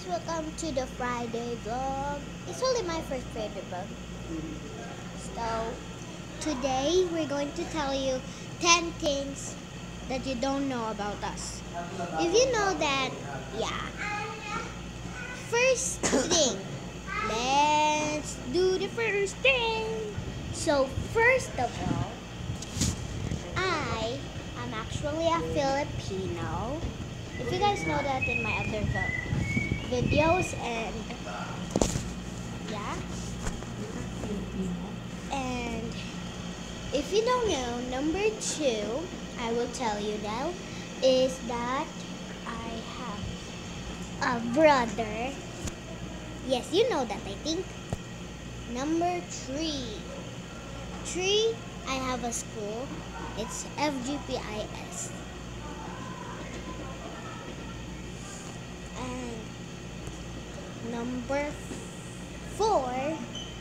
welcome to the Friday vlog. It's only my first Friday vlog. So, today we're going to tell you 10 things that you don't know about us. If you know that, yeah. First thing, let's do the first thing. So, first of all, I am actually a Filipino. If you guys know that in my other videos, and yeah, and if you don't know, number 2, I will tell you now, is that I have a brother. Yes, you know that, I think. Number 3, I have a school. It's FGPIS. And number 4,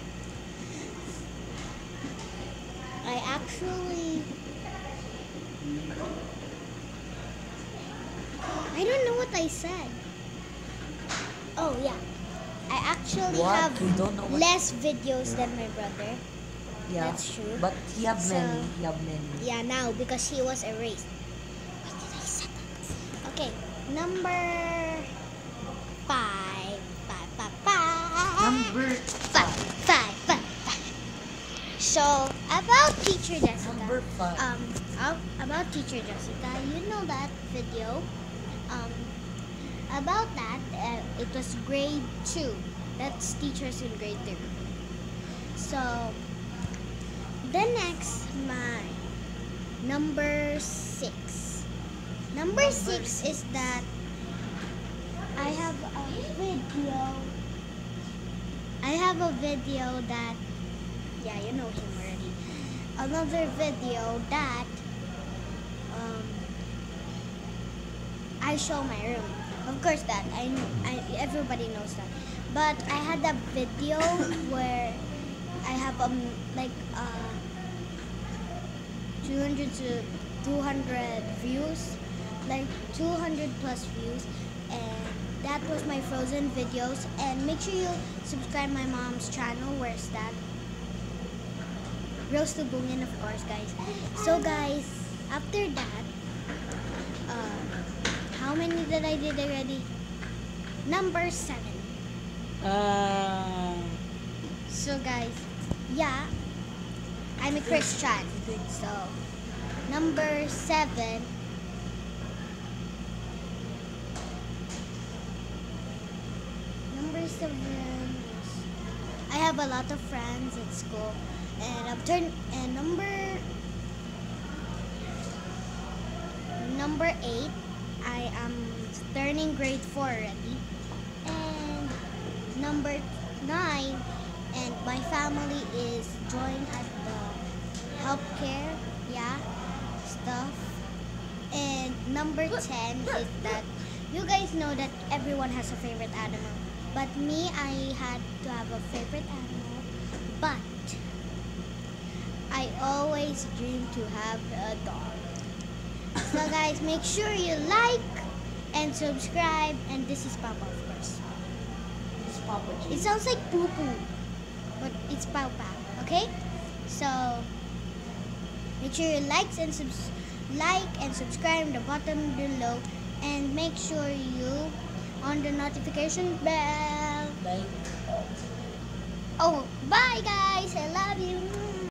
I don't know what I said. Oh yeah, I actually have You don't know what? less videos than my brother. Yeah, That's true. But he have So, many. He have many. Yeah, now because he was erased. Why did I say that? Okay, number 5. Number Five. So about Teacher Jessica. Number 5. About Teacher Jessica, you know that video. About that, it was grade 2. That's teachers in grade 2. So the next, my number 6. Number 6 is that I have a video that, yeah, you know him already. Another video that I show my room. Of course that everybody knows that. But I had a video where I have 200 to 200 views, like 200 plus views, and that was my Frozen videos. And make sure you subscribe my mom's channel. Where's that? Rose Tubungin, of course, guys. So guys, after that, how many did I did already? Number 7. So guys, yeah, I'm a Christian. So number 7. Number 7 is I have a lot of friends at school, and number 8, I am turning grade 4 already. And number 9, and my family is joined at the healthcare, yeah, stuff. And number 10 is that you guys know that everyone has a favorite animal. But me, I had to have a favorite animal. But I always dream to have a dog. So guys, make sure you like and subscribe. And this is Papa, of course. It's Papa G. It sounds like poo poo, but it's Papa. Okay? So make sure you like and subscribe at the bottom below, and make sure you on the notification bell. Like. Oh, bye guys. I love you.